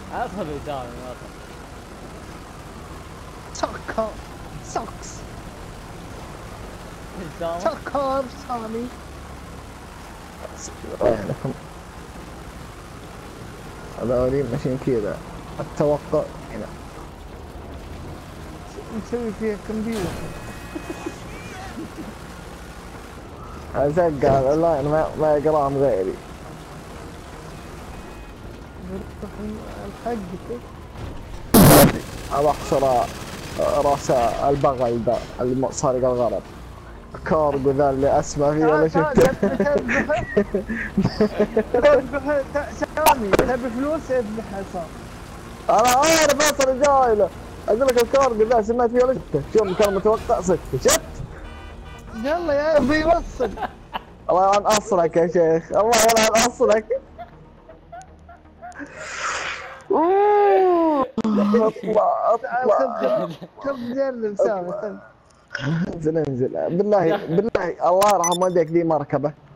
ادخل قدامي ادخل. سكر سكس قدامك. سكر سامي. هذولي ماشيين كذا التوقع هنا. نسوي فيها كمبيوتر. ازق على اللاين ما يقراهم غيري. الحق ابى اخسر راس البغل ذا اللي سارق الغرب. كارجو ذا اللي اسمع فيه ولا شفته. تذبح سامي تبي فلوس اذبحها صار. انا عارف اصلا جاي له. اقول لك الكارجو ذا سمعت فيه ولا شفته. شوف كان متوقع صدق شفت. يلا يا ابي وصل. الله يلعن اصلك يا شيخ. الله يلعن اصلك. اطلع خذ جرب سامي. انزل بالله الله يرحم والديك ذي مركبه